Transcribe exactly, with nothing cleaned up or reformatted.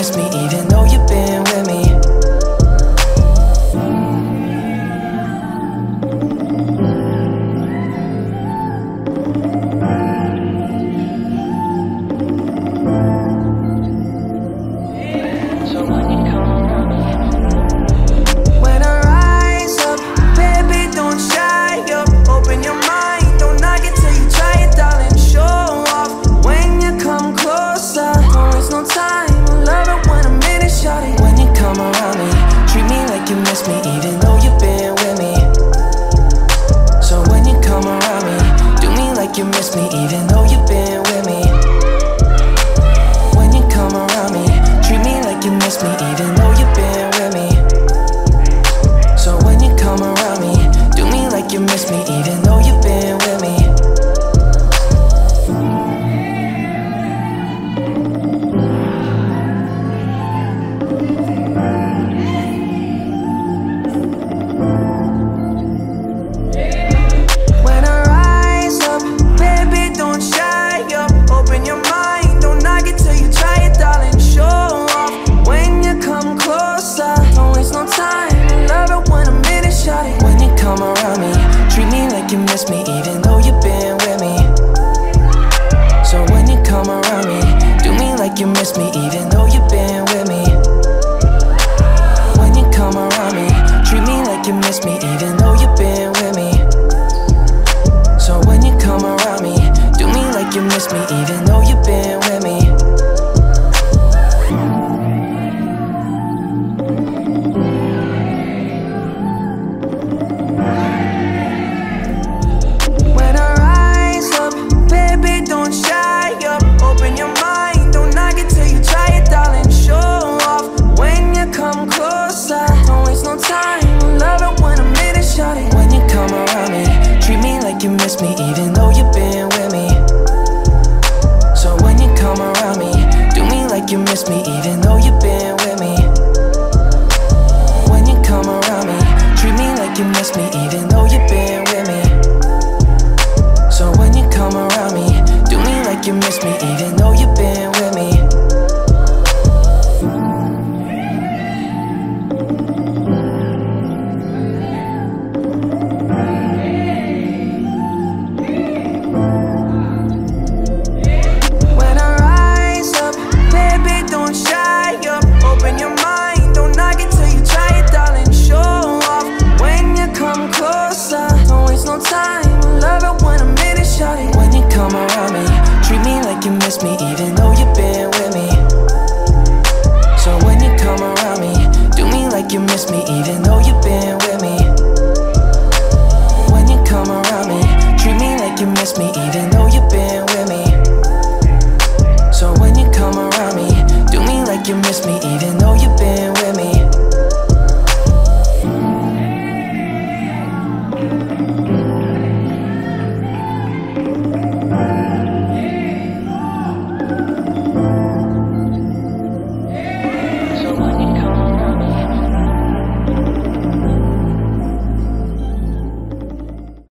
miss me even though you've been with me. You miss me even though you've been with me. When you come around me, treat me like you miss me even though you've been with me. So when you come around me, do me like you miss me even though you've been with me. You miss me even though you've been with me. So when you come around me, do me like you miss me even though you've been with me. When you come around me, treat me like you miss me even though you've been with me. So when you come around me, do me like you miss me even though you've been with me. You miss me even though you've been with me. So when you come around me, do me like you miss me even though you've been with me. When you come around me, treat me like you miss me even though you've been with me. So when you come around me, do me like you miss me even though you've been with me. You miss me even though you've been with me. So when you come around me, do me like you miss me even though you've been with me. When you come around me, treat me like you miss me even though you've been with me. So when you come around me, do me like you miss me even though you've